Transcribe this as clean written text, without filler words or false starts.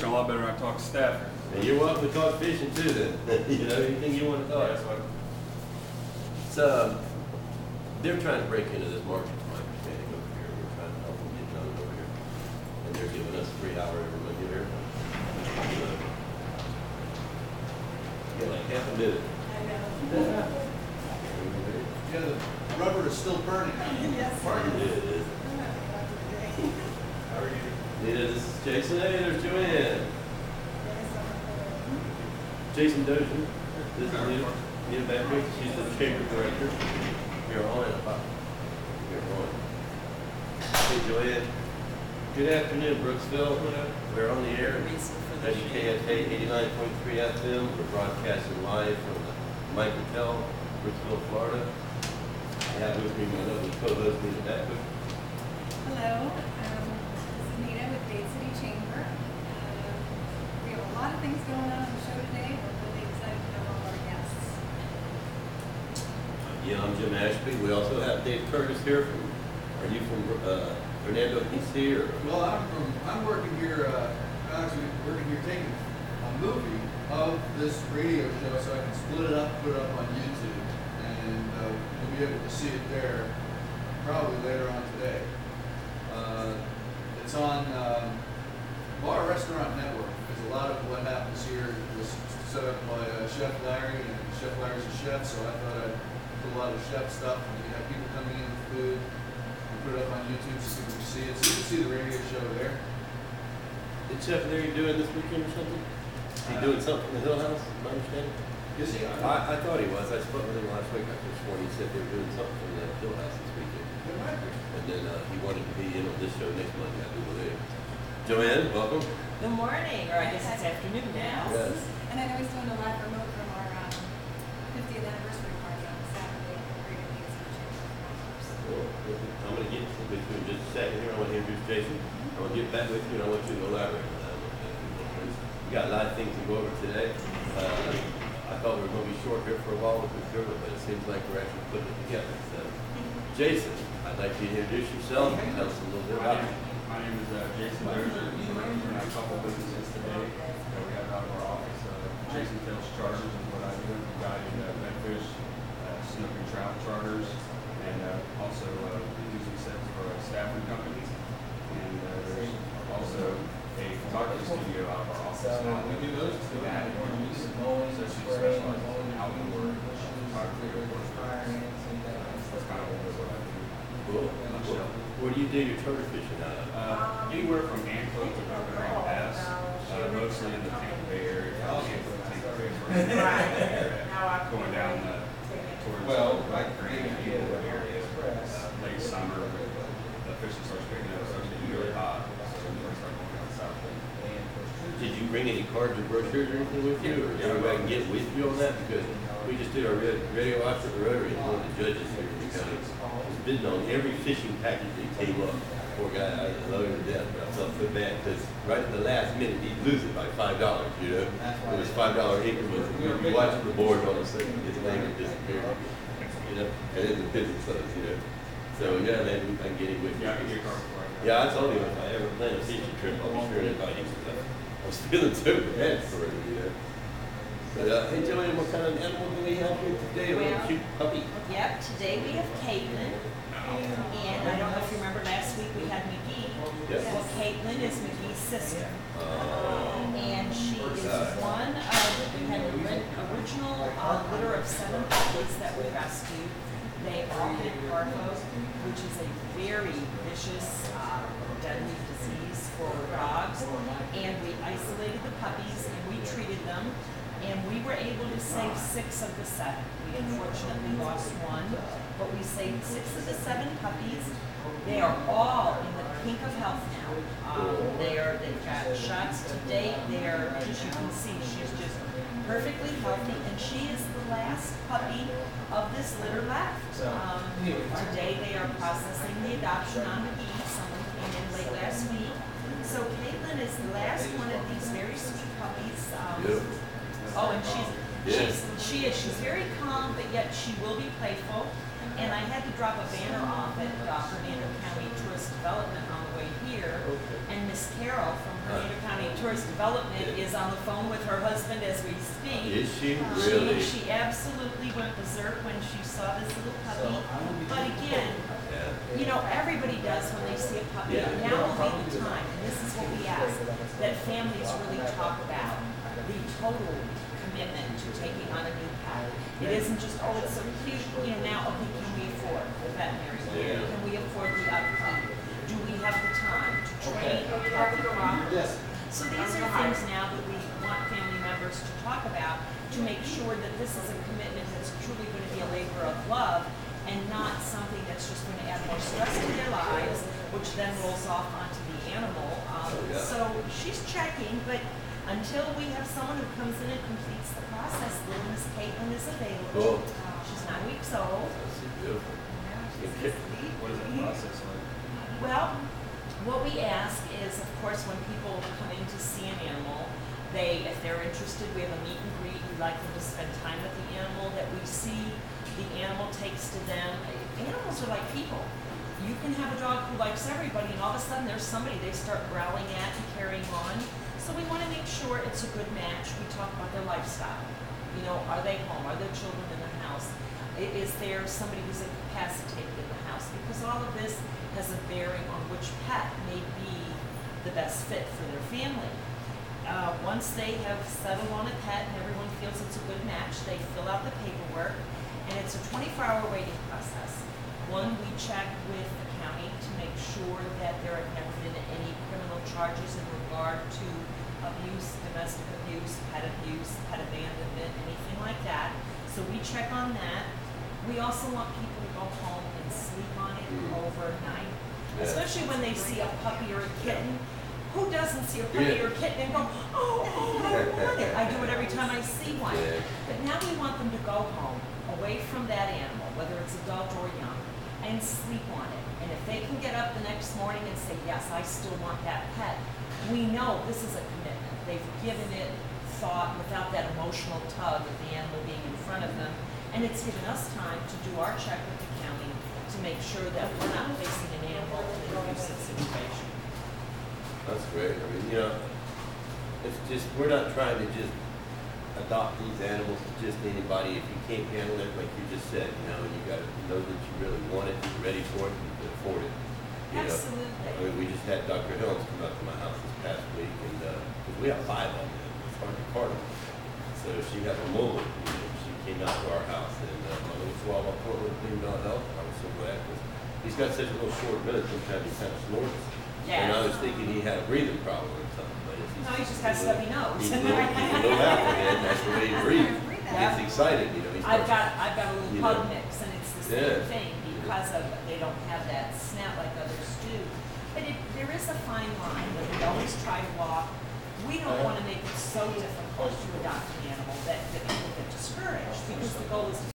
a lot better when I talk to Stafford. And you're welcome to talk fishing too then. You know, anything you want to talk. That's what. So, they're trying to break into this market, from my understanding, over here. We're trying to help them get done over here. And they're giving us a free hour every month here. Get like half a minute. Yeah, the rubber is still burning. Yes. It is. How are you? Yeah, this is Jason. Hey, there's Joanne. Jason Dozier. This is Nita Backridge. She's the chamber director. You're on it. You're on. Hey, Joanne. Good afternoon, Brooksville. We're on the air. WKFA 89.3 FM. We're broadcasting live from the Mike Hotel, Brooksville, Florida. I have with me my lovely co-host, Nita Backridge. Hello, this is Nita with Dade City Chamber. We have a lot of things going on the show today. We're really excited to have all our guests. Yeah, I'm Jim Ashby. We also have Dave Curtis here from, are you from Fernando, PC, or? Well, I'm working here, actually working here taking a movie of this radio show so I can split it up, put it up on YouTube, and you'll be able to see it there probably later on today. It's on Bar Restaurant Network. There's a lot of what happens here was set up by Chef Larry, and Chef Larry's a chef, so I thought I'd put a lot of chef stuff, and you have people coming in with food, and put it up on YouTube so people can see it. So you can see the radio show there. Did Chef Larry do it this weekend or something? Is he doing something in the Hill House, my understanding? You see, I thought he was. I spoke with him last week. I could have sworn he said they were doing something in the Hill House this weekend. it might be. And then he wanted to be in on this show next Monday, I do believe. Joanne, welcome. Good morning, or I guess it's afternoon now. Yes. And I know he's doing a live remote from our 50th anniversary party on Saturday at the Greater Dade City Chamber of Commerce. Cool. I'm going to get with you in just a second here. I want to introduce Jason. I want to get back with you, and I want you to elaborate on that a little bit. We got a lot of things to go over today. I thought we were going to be short here for a while with this girl, but it seems like we're actually putting it together. So, Jason, I'd like you to introduce yourself and tell us a little bit about you. My name is Jason Dozier. We're in a couple businesses today that we have out of our office. Jason Tails Charters is what I do. We guide redfish, snook and trout charters, and also using sets for Stafford companies. And there's also a photography studio out of our office. And we do those two categories. So she specializes in outdoor photography or portrait. That's kind of what I do. Cool. Where do you do your charter fishing out of? Anywhere from Anclote to Coconut Pass, mostly in the Tampa Bay area. Anclote, Tampa Bay, going down towards Grand area. Late summer, the fishing starts picking up, starts getting really hot, so we start going down south. Did you bring any cards or brochures or anything with you, or is anybody can get with you on that? Because we just did our radio watch at the Rotary, and one of the judges here in the county was bidding on every fishing package that came up. Poor guy, I love him to death, but I felt so bad because right at the last minute he'd lose it by $5, you know? It was $5 increments, and you watch the board all of a sudden his name would disappear, you know? And then the business closed, you know? So yeah, maybe I can get him with you. Yeah, I can get a card for you. Yeah, I told him if I ever plan a fishing trip, I'll be sure to invite him. I was feeling so bad for him, you know? But hey Joanne, what kind of animal do we have here today? A little cute puppy. Yep, today we have Caitlin, and I don't know if you remember last week we had McGee. Yes. Well, Caitlin is McGee's sister. And she is one of, we had an original litter of 7 puppies that we rescued. They all had Parvo, which is a very vicious, deadly disease for dogs. And we isolated the puppies and we treated them. And we were able to save 6 of the 7. We unfortunately lost 1, but we saved 6 of the 7 puppies. They are all in the pink of health now. They've got shots to date. They're, as you can see, she's just perfectly healthy, and she is the last puppy of this litter left. Today they are processing the adoption on McGee. Someone came in late last week. So Caitlin is the last one of these very sweet puppies. Oh, and she's very calm, but yet she will be playful. And I had to drop a banner off at Fernando County Tourist Development on the way here, and Miss Carol from Hernando County Tourist Development is on the phone with her husband as we speak. Is she really? She absolutely went berserk when she saw this little puppy. But again, Yeah. you know, everybody does when they see a puppy. Yeah. Now will be the time, and this is what we ask, that families really talk about the total commitment to taking on a new pet. It isn't just, oh, it's so cute, you know, now, okay, can we afford the veterinary care? Yeah. Can we afford the upkeep? Do we have the time to train a puppy properly? So these are things now that we want family members to talk about to make sure that this is a commitment that's truly going to be a labor of love and not something that's just going to add more stress to their lives, which then rolls off onto the animal. Yeah. So she's checking, but until we have someone who comes in and completes the process, little Miss Caitlin is available. Cool. She's 9 weeks old. That's beautiful. Yeah, she's Okay. sweet. What is that process like? Well, what we ask is, of course, when people come in to see an animal, if they're interested, we have a meet and greet. We like them to spend time with the animal, that we see the animal takes to them. Animals are like people. You can have a dog who likes everybody, and all of a sudden there's somebody they start growling at and carrying on. So we want to make sure it's a good match. We talk about their lifestyle. You know, are they home? Are there children in the house? Is there somebody who's incapacitated in the house? Because all of this has a bearing on which pet may be the best fit for their family. Once they have settled on a pet and everyone feels it's a good match, they fill out the paperwork, and it's a 24-hour waiting process. One, we check with the county to make sure that there have never been any criminal charges in regard to abuse, domestic abuse, pet abandonment, anything like that. So we check on that. We also want people to go home and sleep on it overnight, especially when they see a puppy or a kitten. Who doesn't see a puppy or a kitten and go, oh, I want it. I do it every time I see one. Yeah. But now we want them to go home, away from that animal, whether it's adult or young, and sleep on it. And if they can get up the next morning and say, yes, I still want that pet, we know this is a commitment. They've given it thought without that emotional tug of the animal being in front of them. And it's given us time to do our check with the county to make sure that we're not placing an animal in an abusive situation. That's great. I mean, you know, it's just, we're not trying to just adopt these animals to just anybody. If you can't handle it, like you just said, you know, you got to know that you really want it, you're ready for it, and you can afford it. You know? Absolutely. I mean, we just had Dr. Helms come out to my house this past week, and because we have 5 of them, it's hard to cart them. So she had a mullet, you know, she came out to our house, and my little Chihuahua Portland cleaned on health. I was so glad because he's got such a little short minute, sometimes he kind of snorts. Yeah. And I was thinking he had a breathing problem or something, but if he's. No, he just has stubby nose. He's a little apple head, that's the way he breathes. He gets excited, you know. He I've starts- got a little you pug know. mix, and it's the Yeah. same thing because of they don't have that snap like others do. But there is a fine line that we always try to walk. We don't want to make it so difficult to adopt an animal that people get discouraged, because the goal is to